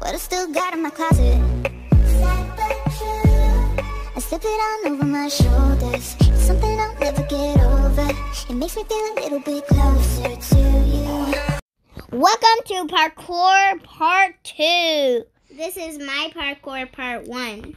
what I still got in my closet. I slip it on over my shoulders. It's something I'll never get over. It makes me feel a little bit closer to you. Welcome to Parkour Part 2. This is my Parkour Part 1.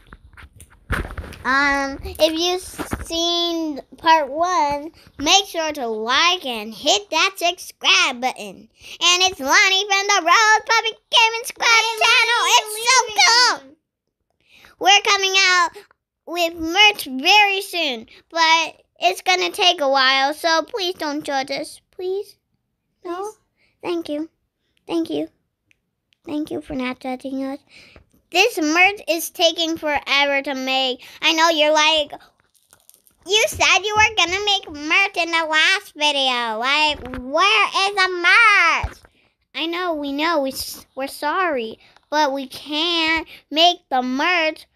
If you've seen Part 1, make sure to like and hit that subscribe button. And it's Lonnie from the Rose Puppet Gaming Squad channel. It's so cool. We're coming out with merch very soon, but it's gonna take a while, so please don't judge us. Please? No? Thank you. Thank you. Thank you for not judging us. This merch is taking forever to make. I know you're like, you said you were going to make merch in the last video. Like, where is the merch? I know, we know, we're sorry. But we can't make the merch.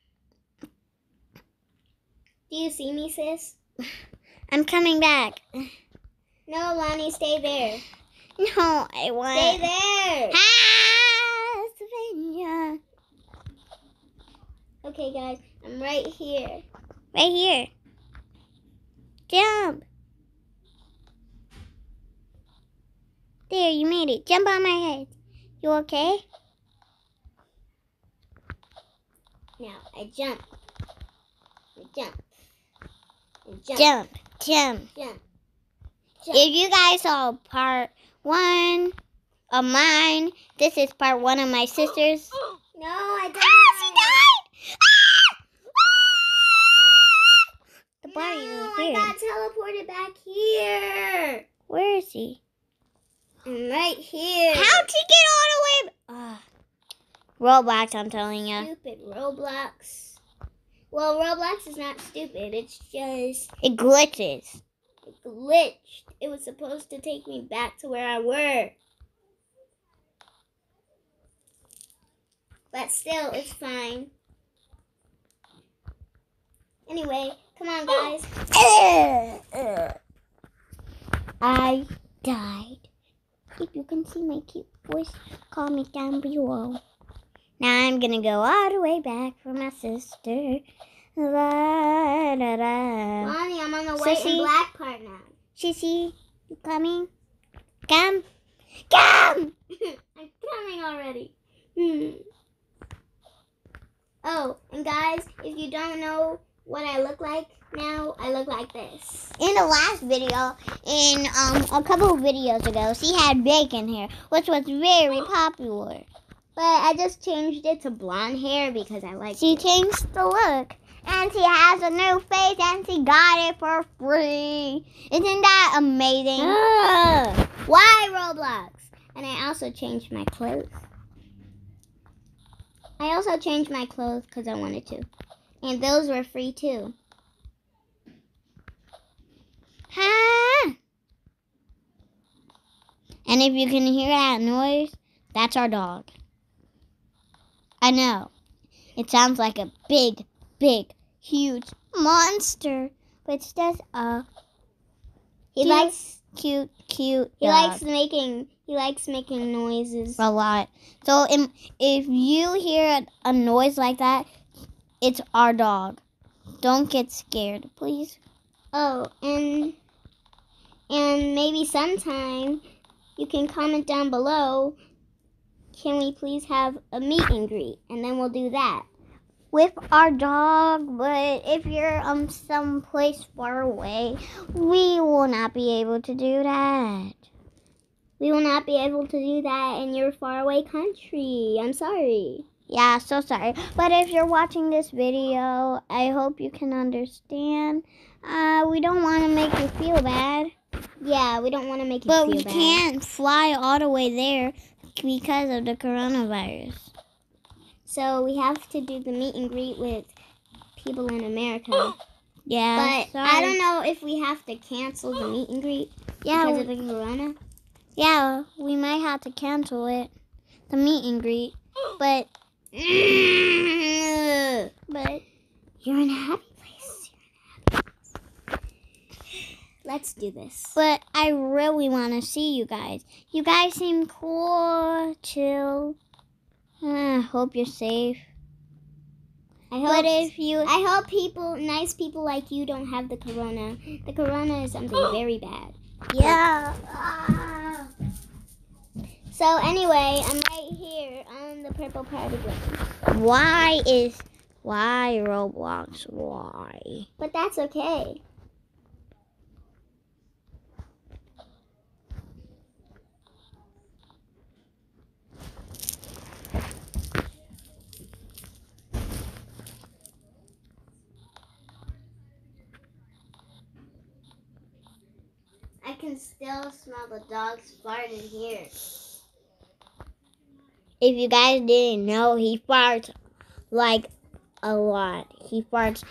Do you see me, sis? I'm coming back. No, Lonnie, stay there. No, I want. Stay there. Ah, Savannah. Okay, guys, I'm right here. Right here. Jump. There, you made it. Jump on my head. You okay? Now, I jump. I jump. I jump. Jump. Jump. Jump. Jump. If you guys saw Part 1 of mine, this is Part 1 of my sister's. No, I died. Ah, she died! The body is here. I got teleported back here. Where is he? I'm right here. How'd you get all the way? Roblox, I'm telling you. Stupid Roblox. Well, Roblox is not stupid. It's just... It glitches. It glitched. It was supposed to take me back to where I were. But still, it's fine. Anyway, come on, guys. I died. If you can see my cute voice, comment down below. Now I'm gonna go all the way back for my sister. La, da, da. Lonnie, I'm on the white and black part now. Sissy, you coming? Come. Come! I'm coming already. Oh, and guys, if you don't know what I look like now, I look like this. In the last video, in a couple of videos ago, she had bacon hair, which was very popular. But I just changed it to blonde hair because I like it. She changed the look. And she has a new face and she got it for free. Isn't that amazing? Why Roblox? And I also changed my clothes. I also changed my clothes because I wanted to. And those were free too. Ha! And if you can hear that noise, that's our dog. I know. It sounds like a big, huge monster. But it's just he likes cute dog. He likes making noises a lot. So if you hear a noise like that, it's our dog. Don't get scared, please. Oh, and maybe sometime you can comment down below, can we please have a meet and greet? And then we'll do that with our dog. But if you're someplace far away, we will not be able to do that. We will not be able to do that in your faraway country. I'm sorry. Yeah, so sorry. But if you're watching this video, I hope you can understand. We don't want to make you feel bad. Yeah, we don't want to make you feel bad. But we can't fly all the way there because of the coronavirus. So we have to do the meet and greet with people in America. Yeah, but I don't know if we have to cancel the meet and greet because of the corona. Yeah, we might have to cancel it, the meet and greet. But you're in a happy place. Let's do this. But I really want to see you guys. You guys seem cool, chill. Hope you're safe. I hope nice people like you don't have the corona. The corona is something very bad. Yeah. So anyway, I'm right here on the purple part of it. Why Roblox? Why? But that's okay. I can still smell the dog's fart in here. If you guys didn't know, he farts like a lot. He farts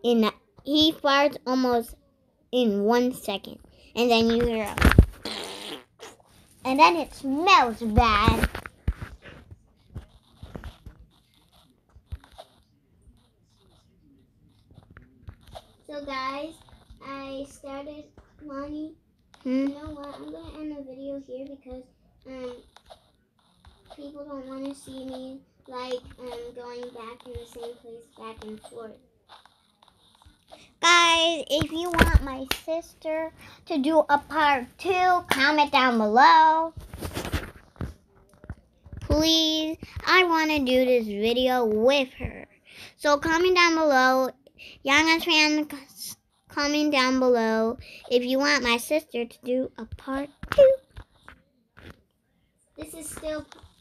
almost in 1 second. And then you hear and then it smells bad. So guys, I started Lonnie. You know what? I'm gonna end the video here because people don't want to see me like going back in the same place back and forth. Guys, if you want my sister to do a part 2, comment down below. Please, I want to do this video with her. So comment down below. Youngest fan, comment down below if you want my sister to do a part 2. This is still...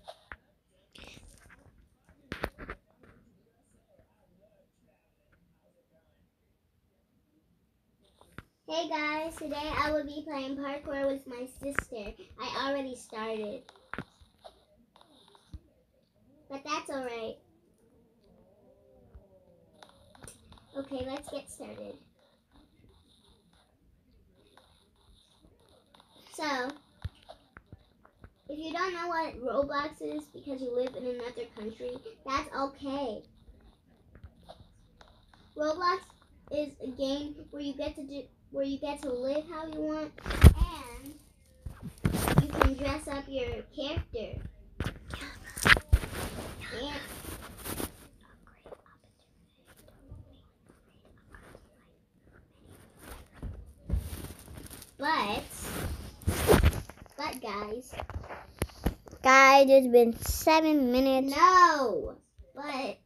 Hey guys, today I will be playing parkour with my sister. I already started. But that's alright. Okay, let's get started. So, if you don't know what Roblox is because you live in another country, that's okay. Roblox is a game where you get to live how you want, and you can dress up your character. And but guys, it's been 7 minutes. No, but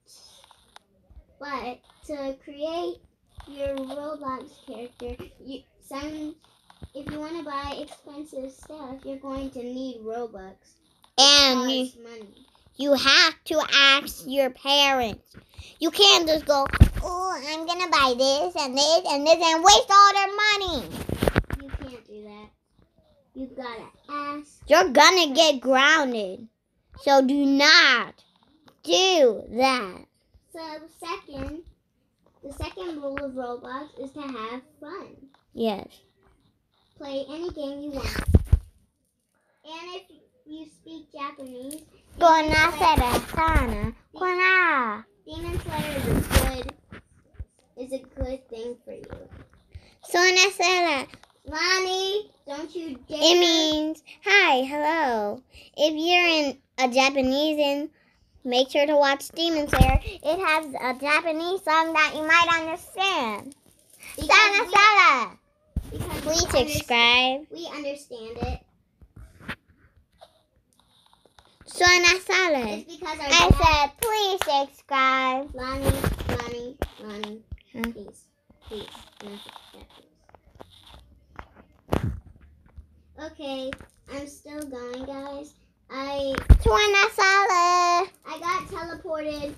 to create your Roblox character, if you want to buy expensive stuff, you're going to need Robux. And money. You have to ask your parents. You can't just go, oh, I'm going to buy this and this and this and waste all their money. You can't do that. You gotta ask. You're going to get grounded. So do not do that. So the second rule of Roblox is to have fun. Yes. Play any game you want. And if you speak Japanese, Demon Slayer is a good thing for you. Lonnie, don't you dare. It means hi, hello. If you're in a Japanese, make sure to watch Demon Slayer. It has a Japanese song that you might understand. Please subscribe. We understand it. It's because our I said, please subscribe. Lonnie, Huh? please. Okay, I'm still going, guys. I got teleported.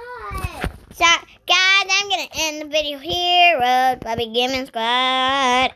So, guys, I'm going to end the video here. Road Bobby Gaming Squad.